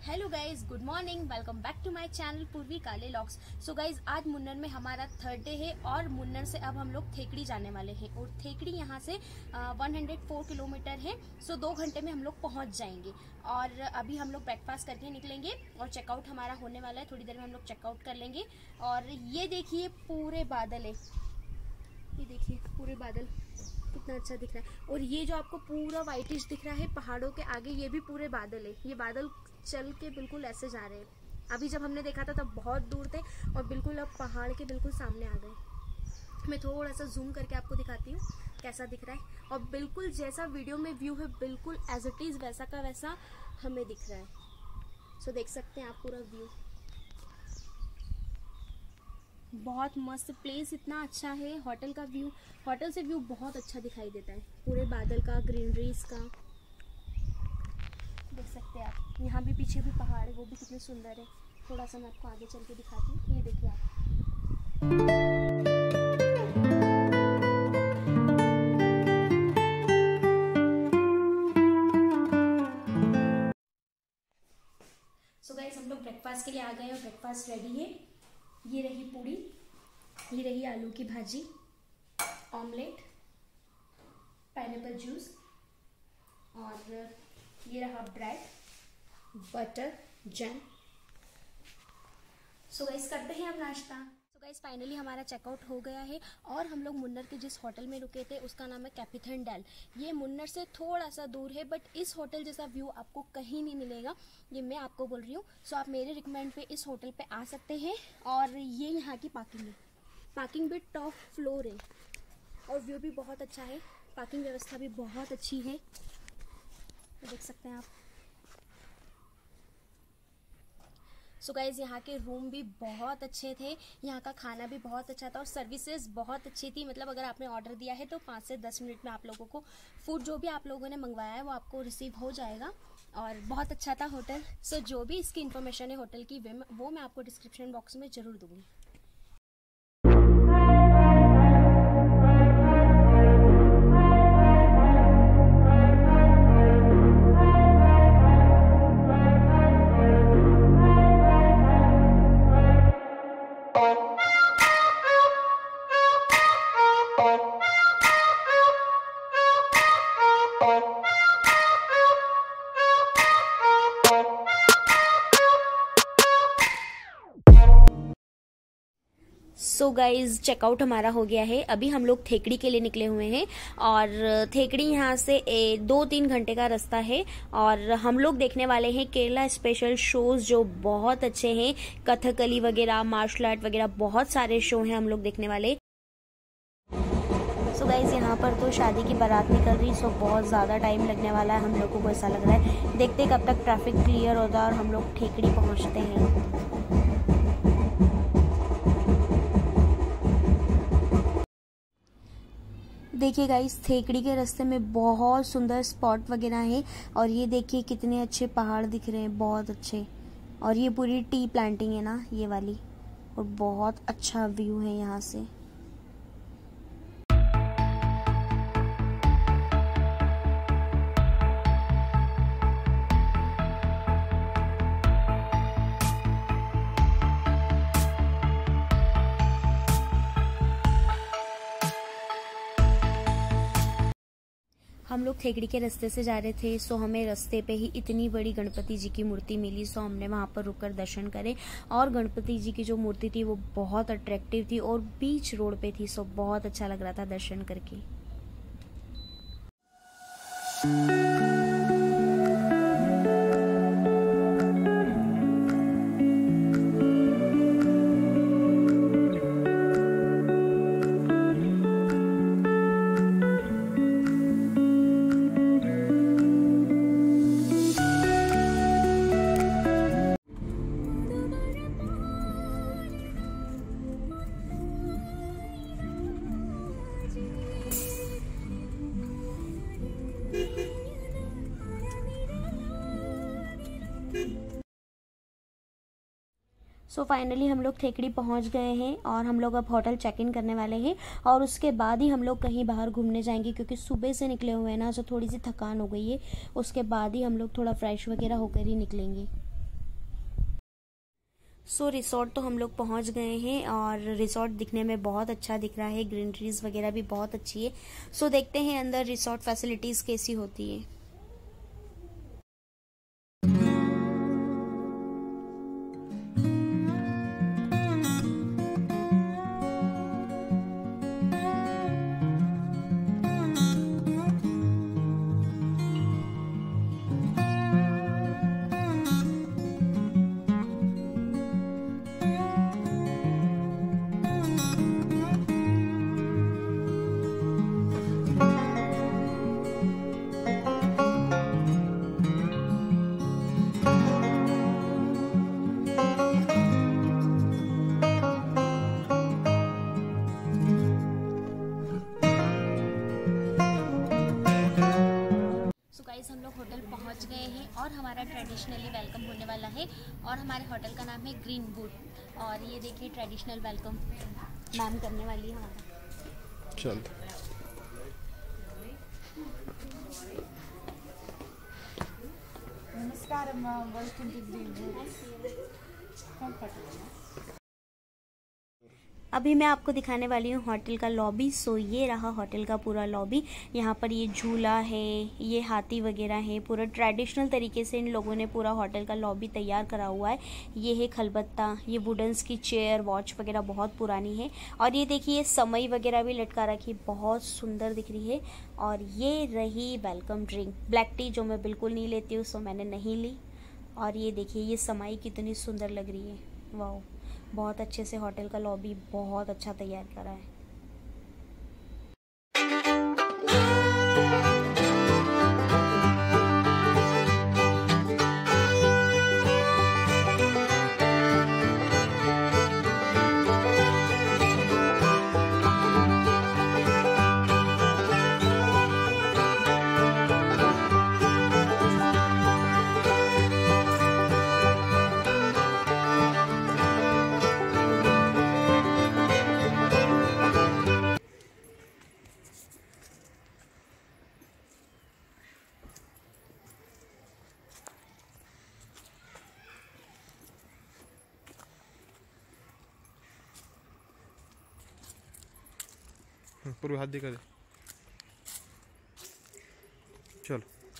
Hello guys, good morning. Welcome back to my channel Purvi Kale locks. So guys, आज मुन्नर में हमारा third day है और मुन्नर से अब हम लोग थेकड़ी जाने वाले हैं और थेकड़ी यहाँ से 104 किलोमीटर है। सो 2 घंटे में हम लोग पहुँच जाएंगे और अभी हम लोग ब्रेकफास्ट करके निकलेंगे और चेकआउट हमारा होने वाला है। थोड़ी देर में हम लोग चेकआउट कर लेंगे। और ये देखिए पूरे बादल है, ये देखिए पूरे बादल कितना अच्छा दिख रहा है। और ये जो आपको पूरा व्हाइटिश दिख रहा है पहाड़ों के आगे, ये भी पूरे बादल है। ये बादल चल के बिल्कुल ऐसे जा रहे हैं। अभी जब हमने देखा था तब बहुत दूर थे और बिल्कुल अब पहाड़ के बिल्कुल सामने आ गए। मैं थोड़ा सा जूम करके आपको दिखाती हूँ कैसा दिख रहा है। और बिल्कुल जैसा वीडियो में व्यू है बिल्कुल एज इट इज़ वैसा का वैसा हमें दिख रहा है। सो देख सकते हैं आप पूरा व्यू, बहुत मस्त प्लेस, इतना अच्छा है। होटल का व्यू, होटल से व्यू बहुत अच्छा दिखाई देता है, पूरे बादल का, ग्रीनरीज का देख सकते हैं आप। यहाँ भी पीछे भी पहाड़ है, वो भी कितने सुंदर है। थोड़ा सा मैं आपको आगे चल के दिखाती हूँ। ये देखिए आप, सो गाइस हम लोग ब्रेकफास्ट के लिए आ गए और ब्रेकफास्ट रेडी है। ये रही पूड़ी, ये रही आलू की भाजी, ऑमलेट, पाइनएप्पल जूस और ये रहा bread, butter, jam. So guys करते हैं अब नाश्ता। सो गाइस फाइनली हमारा चेकआउट हो गया है और हम लोग मुन्नर के जिस होटल में रुके थे उसका नाम है कैपिथन डेल। ये मुन्नर से थोड़ा सा दूर है बट इस होटल जैसा व्यू आपको कहीं नहीं मिलेगा, ये मैं आपको बोल रही हूँ। सो आप मेरे रिकमेंड पे इस होटल पे आ सकते हैं। और ये यहाँ की पार्किंग है, पार्किंग भी टॉप फ्लोर है और व्यू भी बहुत अच्छा है। पार्किंग व्यवस्था भी बहुत अच्छी है, देख सकते हैं आप। सो गाइज यहाँ के रूम भी बहुत अच्छे थे, यहाँ का खाना भी बहुत अच्छा था और सर्विसेज बहुत अच्छी थी। मतलब अगर आपने ऑर्डर दिया है तो 5 से 10 मिनट में आप लोगों को फूड जो भी आप लोगों ने मंगवाया है वो आपको रिसीव हो जाएगा और बहुत अच्छा था होटल। सो जो भी इसकी इन्फॉर्मेशन है होटल की वो मैं आपको डिस्क्रिप्शन बॉक्स में ज़रूर दूँगी। सो गाइज चेकआउट हमारा हो गया है। अभी हम लोग थेकड़ी के लिए निकले हुए हैं और थेकड़ी यहाँ से 2-3 घंटे का रास्ता है और हम लोग देखने वाले हैं केरला स्पेशल शोज जो बहुत अच्छे हैं। कथकली वगैरह, मार्शल आर्ट वगैरह बहुत सारे शो हैं हम लोग देखने वाले। सो गाइज यहाँ पर तो शादी की बारात निकल रही, सो बहुत ज़्यादा टाइम लगने वाला है हम लोगों को, ऐसा लग रहा है। देखते कब तक ट्रैफिक क्लियर होता है और हम लोग थेकड़ी पहुँचते हैं। देखिए गाइस थेकड़ी के रास्ते में बहुत सुंदर स्पॉट वगैरह हैं और ये देखिए कितने अच्छे पहाड़ दिख रहे हैं, बहुत अच्छे। और ये पूरी टी प्लांटिंग है ना ये वाली, और बहुत अच्छा व्यू है यहाँ से। हम लोग थेकड़ी के रास्ते से जा रहे थे, सो हमें रास्ते पे ही इतनी बड़ी गणपति जी की मूर्ति मिली। सो हमने वहाँ पर रुककर दर्शन करे और गणपति जी की जो मूर्ति थी वो बहुत अट्रैक्टिव थी और बीच रोड पे थी। सो बहुत अच्छा लग रहा था दर्शन करके। सो फाइनली हम लोग थेकड़ी पहुंच गए हैं और हम लोग अब होटल चेक इन करने वाले हैं और उसके बाद ही हम लोग कहीं बाहर घूमने जाएंगे, क्योंकि सुबह से निकले हुए हैं ना, तो थोड़ी सी थकान हो गई है। उसके बाद ही हम लोग थोड़ा फ्रेश वगैरह होकर ही निकलेंगे। सो रिसोर्ट तो हम लोग पहुंच गए हैं और रिसोर्ट दिखने में बहुत अच्छा दिख रहा है, ग्रीनरीज वगैरह भी बहुत अच्छी है। सो देखते हैं अंदर रिसोर्ट फैसिलिटीज कैसी होती है। हम लोग होटल पहुंच गए हैं और हमारा ट्रेडिशनली वेलकम होने वाला है और हमारे होटल का नाम है ग्रीन बूट। और ये देखिए ट्रेडिशनल वेलकम मैम करने वाली है हमारा। चल नमस्कार वेलकम टू ग्रीन बूट। अभी मैं आपको दिखाने वाली हूँ होटल का लॉबी। सो ये रहा होटल का पूरा लॉबी। यहाँ पर ये झूला है, ये हाथी वगैरह है, पूरा ट्रेडिशनल तरीके से इन लोगों ने पूरा होटल का लॉबी तैयार करा हुआ है। ये है खलबत्ता, ये वुडन्स की चेयर, वॉच वगैरह बहुत पुरानी है। और ये देखिए समय वगैरह भी लटका रखी, बहुत सुंदर दिख रही है। और ये रही वेलकम ड्रिंक, ब्लैक टी, जो मैं बिल्कुल नहीं लेती हूँ, सो मैंने नहीं ली। और ये देखिए ये समय कितनी सुंदर लग रही है, वाह। बहुत अच्छे से होटल का लॉबी बहुत अच्छा तैयार करा है। पूरे हाथ दिखा दे। चलो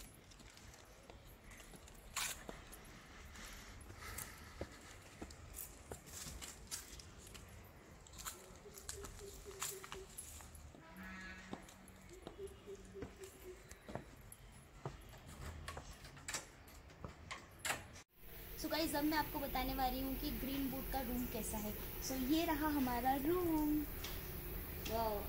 सो गाइस अब मैं आपको बताने वाली हूँ कि ग्रीन बूट का रूम कैसा है। सो ये रहा हमारा रूम, वाह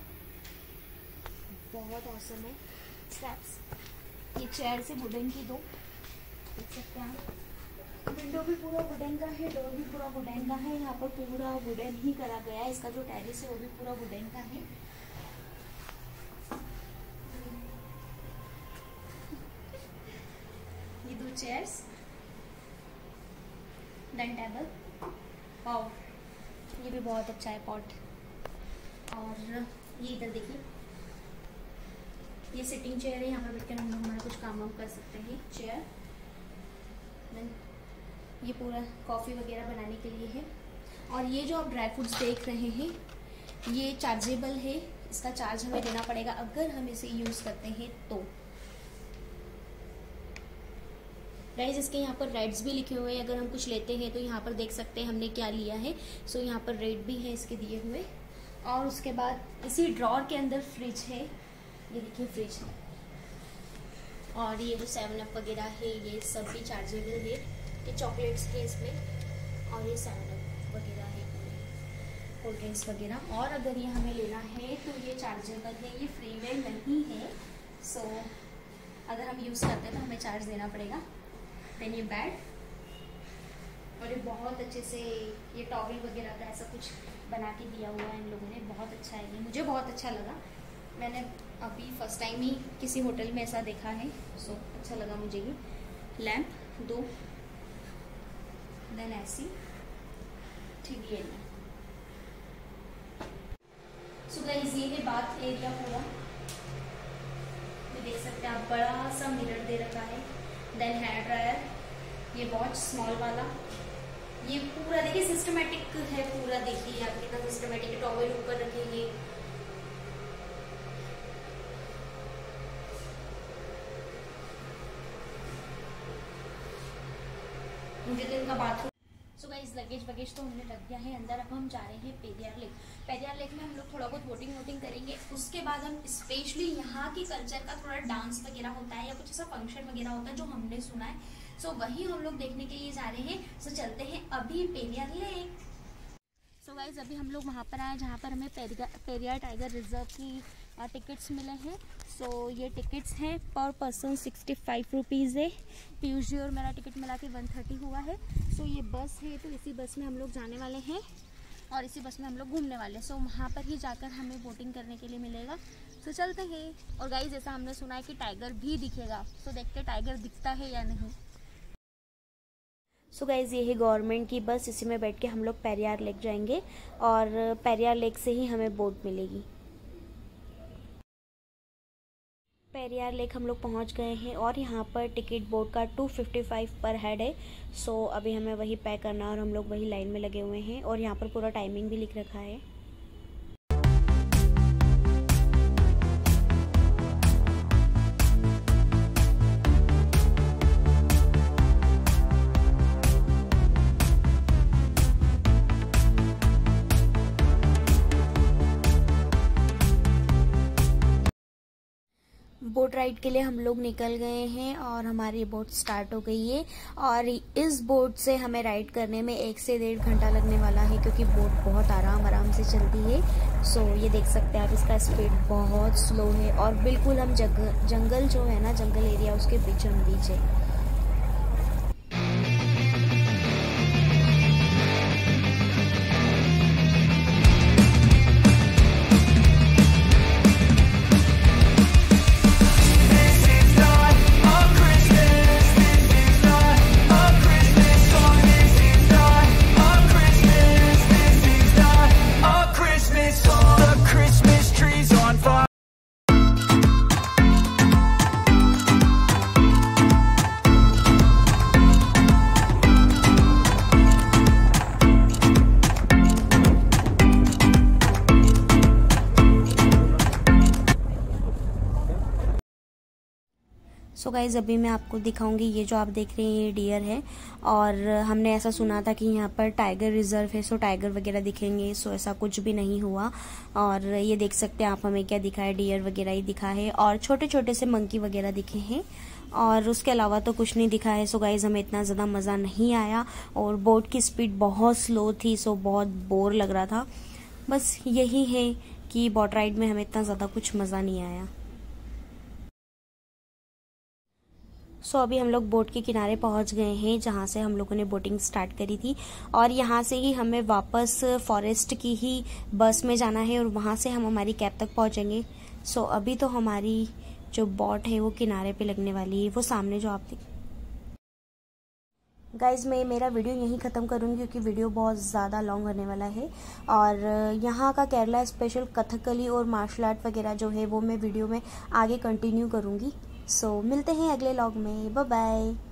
बहुत औसम है। स्टेप्स, ये चेयर से वुडन की दो, देख सकते हैं आप। विंडो भी पूरा वुडन का है, डोर भी पूरा वुडन का है। यहाँ पर पूरा वुडन ही करा गया है। इसका जो टेरिस है वो भी पूरा वुडन का है। ये दो चेयर्स, डन टेबल, वाव ये भी बहुत अच्छा है पॉट। और ये इधर देखिए, ये सिटिंग चेयर है, यहाँ पर बैठकर हम लोग हमारा कुछ काम वाम कर सकते हैं। चेयर, देन ये पूरा कॉफ़ी वगैरह बनाने के लिए है। और ये जो आप ड्राई फ्रूट्स देख रहे हैं ये चार्जेबल है, इसका चार्ज हमें देना पड़ेगा अगर हम इसे यूज़ करते हैं तो। गाइस इसके यहाँ पर रेट्स भी लिखे हुए हैं, अगर हम कुछ लेते हैं तो यहाँ पर देख सकते हैं हमने क्या लिया है। सो यहाँ पर रेट भी है इसके दिए हुए। और उसके बाद इसी ड्रॉर के अंदर फ्रिज है, ये देखिए फ्रिज है। और ये जो 7 अप वगैरह है ये सब भी चार्जेबल है। ये चॉकलेट्स है इसमें, और ये 7 अप वगैरह है, कोल्ड ड्रिंक्स वगैरह। और अगर ये हमें लेना है तो ये चार्जेबल है, ये फ्री में नहीं है। सो अगर हम यूज़ करते हैं तो हमें चार्ज देना पड़ेगा। देन ये बेड, और ये बहुत अच्छे से ये टॉवल वगैरह का ऐसा कुछ बना के दिया हुआ है इन लोगों ने, बहुत अच्छा है। ये मुझे बहुत अच्छा लगा, मैंने अभी फर्स्ट टाइम ही किसी होटल में ऐसा देखा है। सो अच्छा लगा मुझे ये। Lamp 2, then AC TV। So guys ये है बाथ एरिया पूरा, ये देख सकते हैं आप, बड़ा सा मिरर दे रखा है। देन हेयर ड्रायर, ये वॉच स्मॉल वाला, ये पूरा देखिए सिस्टमेटिक है, पूरा देखिए आप कितना सिस्टमेटिक, टॉवेल ऊपर रखेंगे। मुझे तो इनका बाथरूम। सो गाइस लगेज वगेज तो हमने रख दिया है अंदर। अब हम जा रहे हैं पेरियार लेक। पेरियार लेक में हम लोग थोड़ा बहुत वोटिंग करेंगे। उसके बाद हम स्पेशली यहाँ की कल्चर का थोड़ा डांस वगैरह होता है या कुछ ऐसा फंक्शन वगैरह होता है जो हमने सुना है, सो वही हम लोग देखने के लिए जा रहे हैं। सो चलते हैं अभी पेरियार लेक। सो गाइस अभी हम लोग वहाँ पर आए जहाँ पर हमें पेरियार टाइगर रिजर्व की टिकट्स मिले हैं। सो ये टिकट्स हैं पर पर्सन 65 रुपीज़ है। पीयूष जी और मेरा टिकट मिला के 130 हुआ है। सो ये बस है, तो इसी बस में हम लोग जाने वाले हैं और इसी बस में हम लोग घूमने वाले हैं। सो वहाँ पर ही जाकर हमें बोटिंग करने के लिए मिलेगा। सो चलते हैं। और गाइस जैसा हमने सुना है कि टाइगर भी दिखेगा, सो देखते टाइगर दिखता है या नहीं। सो गाइज़ ये है गवर्नमेंट की बस, इसी में बैठ के हम लोग पेरियार लेक जाएंगे और पेरियार लेक से ही हमें बोट मिलेगी। पेरियार लेक हम लोग पहुंच गए हैं और यहाँ पर टिकट बोट का 255 पर हेड है। सो अभी हमें वही पे करना है और हम लोग वही लाइन में लगे हुए हैं और यहाँ पर पूरा टाइमिंग भी लिख रखा है। बोट राइड के लिए हम लोग निकल गए हैं और हमारी बोट स्टार्ट हो गई है और इस बोट से हमें राइड करने में 1 से 1.5 घंटा लगने वाला है क्योंकि बोट बहुत आराम से चलती है। सो ये देख सकते हैं आप, इसका स्पीड बहुत स्लो है और बिल्कुल हम जंगल जो है ना, जंगल एरिया उसके बीचों बीच है। सो गाइज अभी मैं आपको दिखाऊंगी, ये जो आप देख रहे हैं ये डियर है और हमने ऐसा सुना था कि यहाँ पर टाइगर रिजर्व है, सो टाइगर वगैरह दिखेंगे। सो ऐसा कुछ भी नहीं हुआ और ये देख सकते हैं आप, हमें क्या दिखा है, डियर वगैरह ही दिखा है और छोटे छोटे से मंकी वगैरह दिखे हैं और उसके अलावा तो कुछ नहीं दिखा है। सो गाइज हमें इतना ज़्यादा मज़ा नहीं आया और बोट की स्पीड बहुत स्लो थी, सो बहुत बोर लग रहा था। बस यही है कि बोट राइड में हमें इतना ज़्यादा कुछ मज़ा नहीं आया। सो अभी हम लोग बोट के किनारे पहुंच गए हैं जहां से हम लोगों ने बोटिंग स्टार्ट करी थी और यहां से ही हमें वापस फॉरेस्ट की ही बस में जाना है और वहां से हम हमारी कैब तक पहुंचेंगे। सो अभी तो हमारी जो बोट है वो किनारे पे लगने वाली है, वो सामने जो आप गाइज मैं मेरा वीडियो यहीं ख़त्म करूँगी क्योंकि वीडियो बहुत ज़्यादा लॉन्ग होने वाला है और यहाँ का केरला स्पेशल कथकली और मार्शल आर्ट वगैरह जो है वो मैं वीडियो में आगे कंटिन्यू करूँगी। सो मिलते हैं अगले व्लॉग में, बाय बाय।